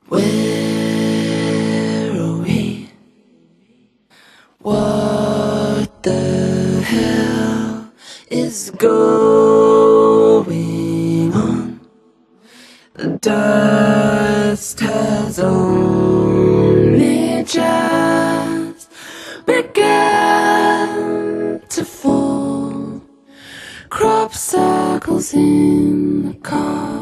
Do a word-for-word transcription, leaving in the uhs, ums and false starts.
Where are we? What the hell is going on? The dust has only just begun to fall. Crop circles in the car.